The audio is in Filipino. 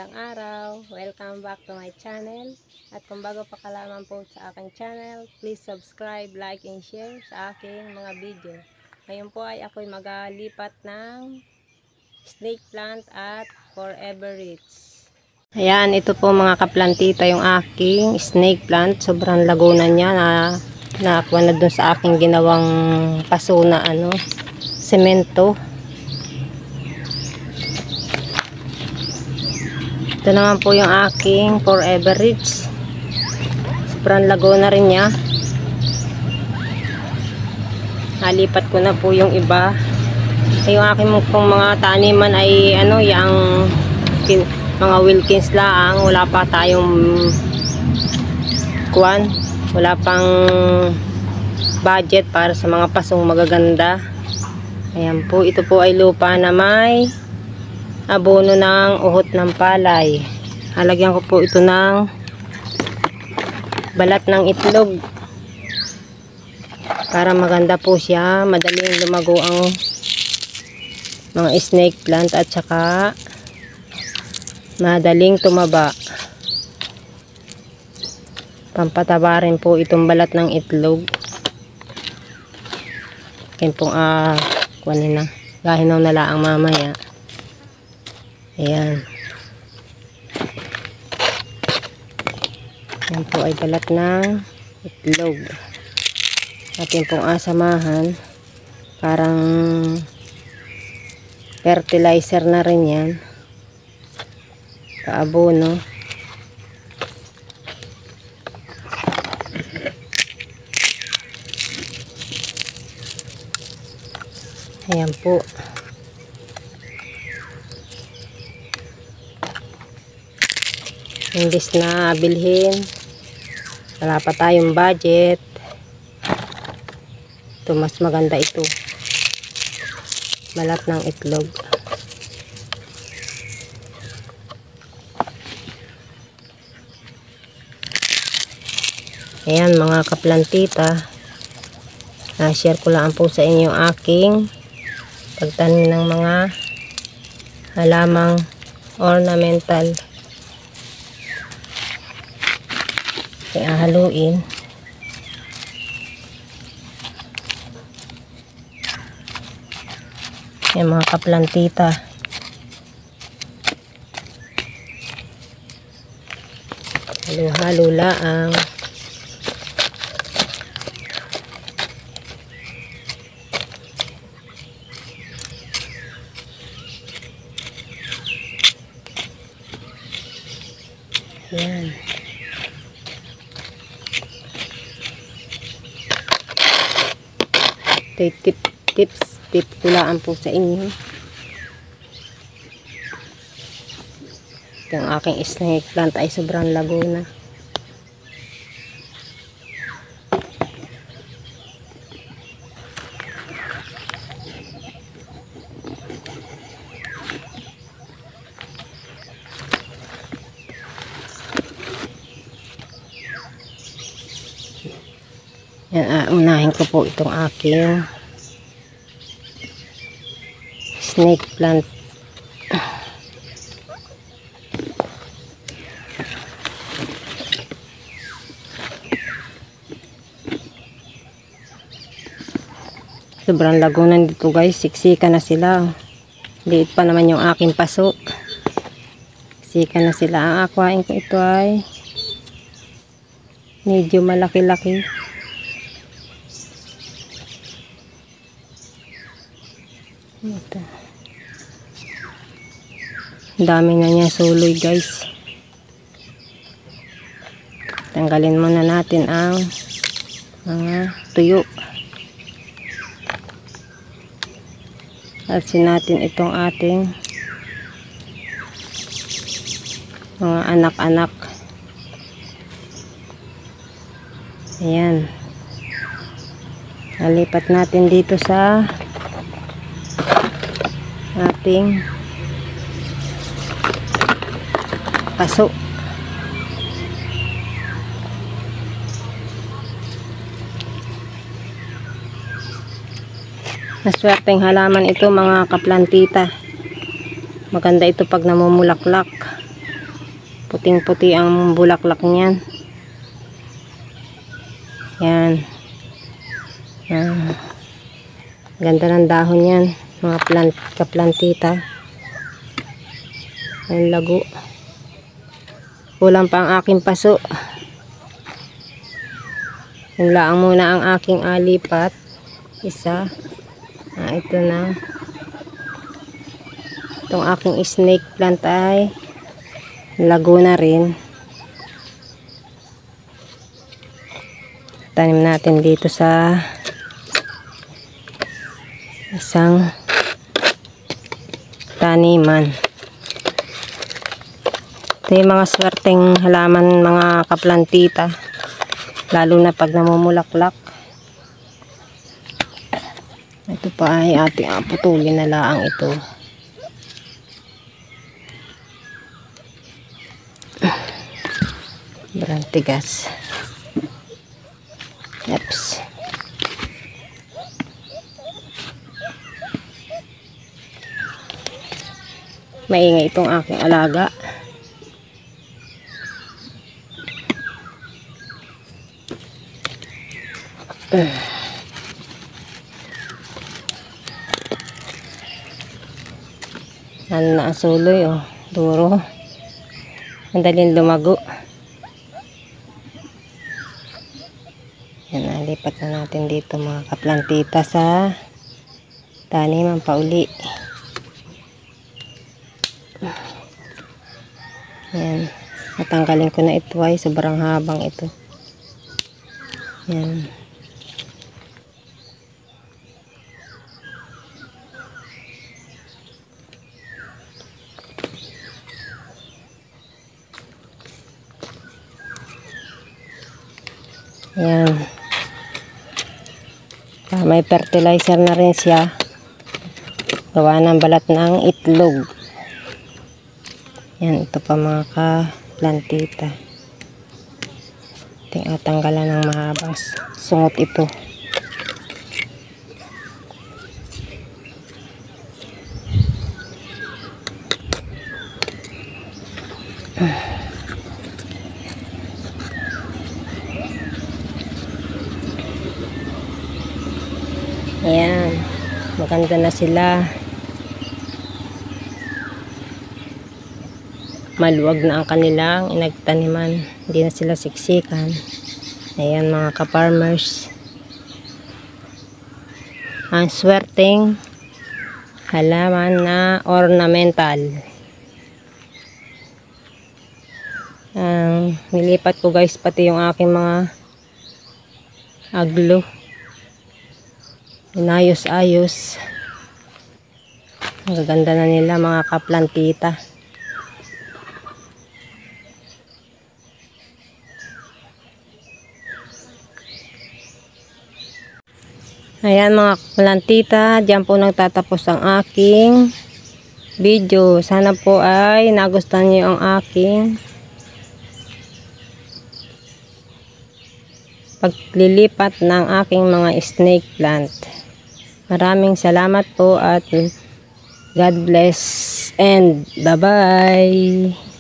magandang araw. Welcome back to my channel. At kung bago pa ka lamang po sa aking channel, please subscribe, like, and share sa aking mga video. Ngayon po ay ako'y maglipat ng snake plant at forever roots. Ayan, ito po mga kaplantita yung aking snake plant. Sobrang laguna niya na nakuha na dun sa aking ginawang paso na semento. Ito naman po yung aking forever roots. Sobrang laguna rin niya. Nalipat ko na po yung iba. Yung aking pong mga taniman ay yung mga Wilkins lang. Wala pa tayong wala pang budget para sa mga pasong magaganda. Ayan po, ito po ay lupa na may abono ng uhot ng palay. Halagyan ko po ito ng balat ng itlog para maganda po siya, madaling lumago ang mga snake plant at saka madaling tumaba. Pampataba rin po itong balat ng itlog. Akin pong kunin na, gahinaw na laang mamaya. Ayan. Yan po ay balat ng itlog. Atin pong asamahan. Parang fertilizer na rin yan. Kaabono. Ayan po. Imbis na bilhin, wala pa tayong budget, ito mas maganda ito, balat ng itlog. Ayan mga kaplantita, share ko lang po sa inyo aking pagtanim ng mga halamang ornamental. Kaya haluin. Yan mga kaplantita. Halo-halo laang. Yan. Tip kulaan po sa inyo. Yung aking snake plant ay sobrang laguna. Yan, unahin ko po itong aking snake plant. Sobrang lagunan dito guys, siksika na sila. Liit pa naman yung aking paso. Siksika na sila. Ang aquain ko ito ay medyo malaki-laki. Ito. Dami na niya suloy guys. Tanggalin muna natin ang mga tuyo. Alsin natin itong ating mga anak-anak. Ayan. Nalipat natin dito sa ating paso. Maswerteng halaman ito mga kaplantita. Maganda ito pag namumulaklak. Puting-puti ang bulaklak niyan. Yan. Ganda ng dahon yan. Mga kaplantita. Ang lago. Kulang pa ang aking paso. Yun lang muna ang aking alipat. Isa. Ito na. Itong aking snake plant ay lago na rin. Tanim natin dito sa isang taniman. Ito yung mga swerteng halaman, mga kaplantita, lalo na pag namumulaklak. Ito pa ay ating putulin na laang ito. Sobrang tigas. Oops. Maingay itong aking alaga. Ano na ang suloy, oh. Duro. Madaling lumago. Yan, nalipat na natin dito mga kaplantita sa taniman pauli. Yan. Natanggalin ko na ito ay sobrang habang ito. Yan. Yan. May fertilizer na rin siya. Gawa ng balat ng itlog. Yan, ito pa mga kaplantita. Tanggalan ng mahabang sungot ito. Ayan, maganda na sila. Maluwag na ang kanilang inagtaniman. Hindi na sila siksikan. Ayan mga ka-farmers. Ang swerteng halaman na ornamental. Nilipat ko guys pati yung aking mga aglo. Inayos-ayos. Ang gaganda na nila mga kaplantita. Ayan mga kaplantita, diyan po nagtatapos ang aking video. Sana po ay nagustuhan niyo ang aking paglilipat ng aking mga snake plant. Maraming salamat po at God bless and bye-bye.